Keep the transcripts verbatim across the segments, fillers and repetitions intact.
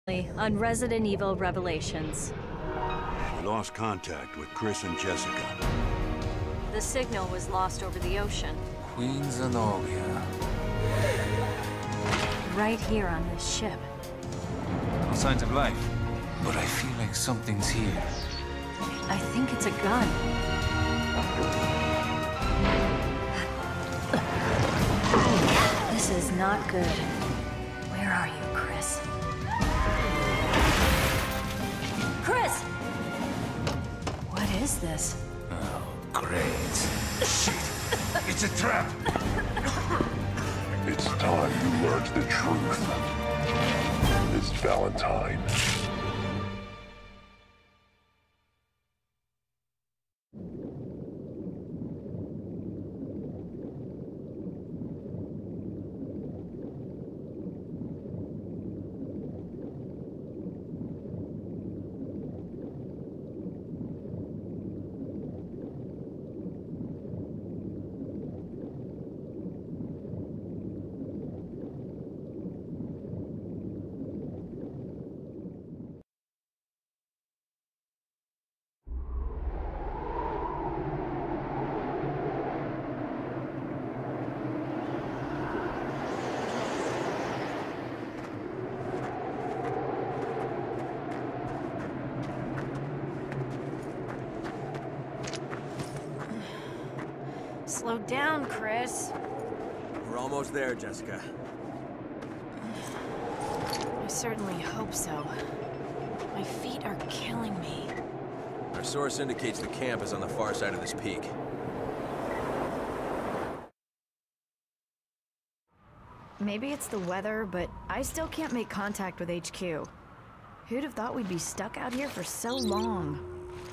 On Resident Evil Revelations. We lost contact with Chris and Jessica. The signal was lost over the ocean. Queen Zenobia. Right here on this ship. No signs of life, but I feel like something's here. I think it's a gun. This is not good. Where are you, Chris? Chris! What is this? Oh, great. Shit! It's a trap! It's time you learned the truth. Miss Valentine. Slow down, Chris. We're almost there, Jessica. I certainly hope so. My feet are killing me. Our source indicates the camp is on the far side of this peak. Maybe it's the weather, but I still can't make contact with H Q. Who'd have thought we'd be stuck out here for so long?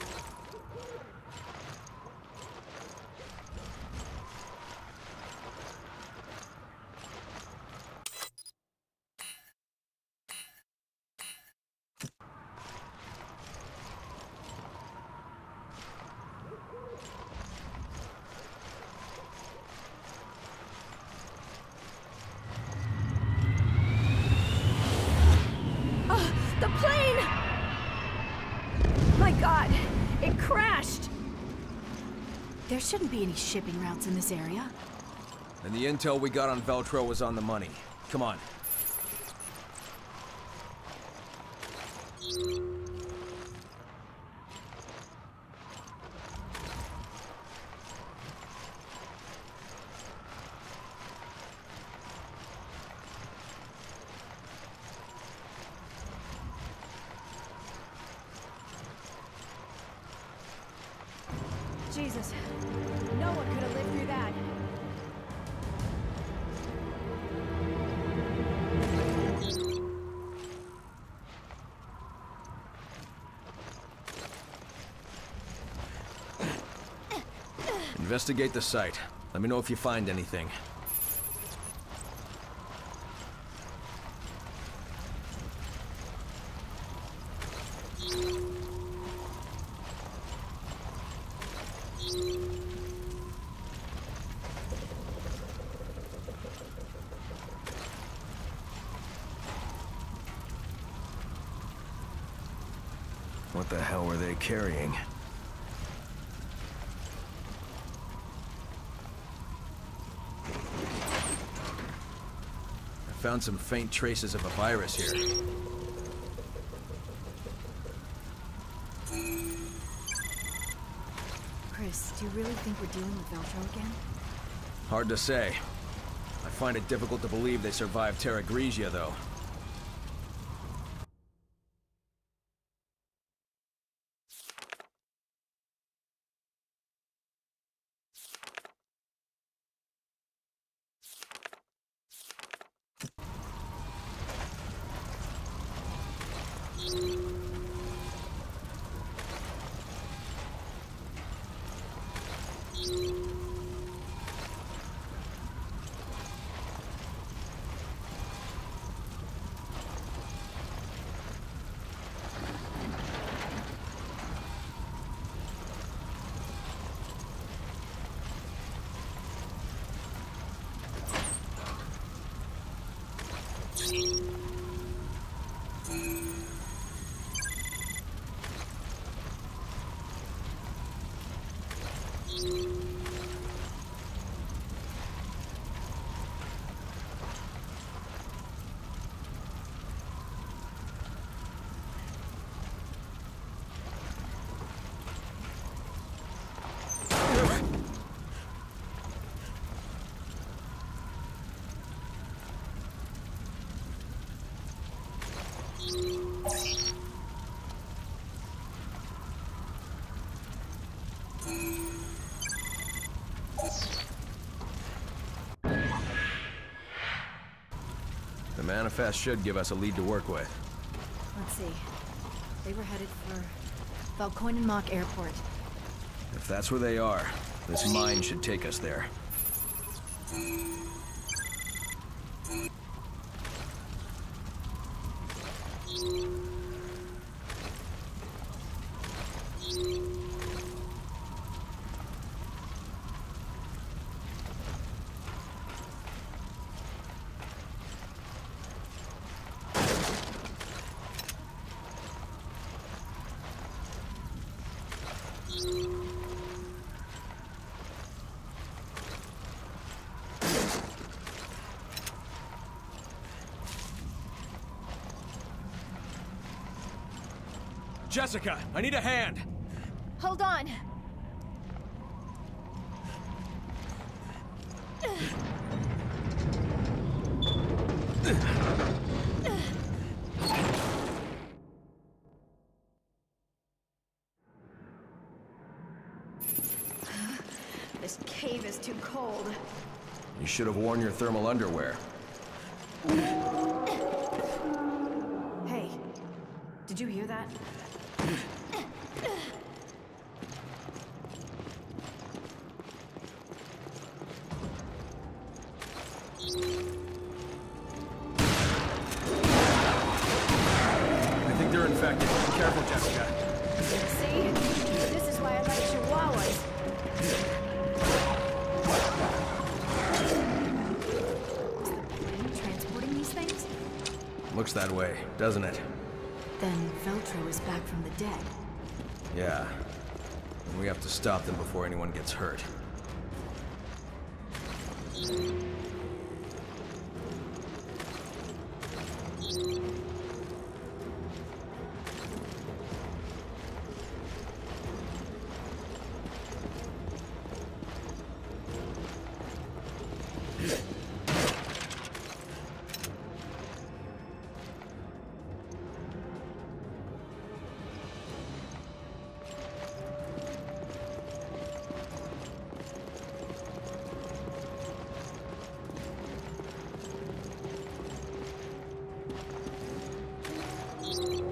The plane! My God, it crashed! There shouldn't be any shipping routes in this area. And the intel we got on Veltro was on the money. Come on. Jesus, no one could have lived through that. Investigate the site. Let me know if you find anything. What the hell were they carrying? I found some faint traces of a virus here. Chris, do you really think we're dealing with Veltro again? Hard to say. I find it difficult to believe they survived Terra Grigia, though. The manifest should give us a lead to work with. Let's see. They were headed for Valkoinen Mock Airport. If that's where they are, this mine should take us there. Jessica, I need a hand! Hold on! This cave is too cold. You should have worn your thermal underwear. Hey, did you hear that? I think they're infected. Be careful, Jessica. See? This is why I like chihuahuas. Was the plane transporting these things? Looks that way, doesn't it? Then Veltro is back from the dead. Yeah. And we have to stop them before anyone gets hurt. You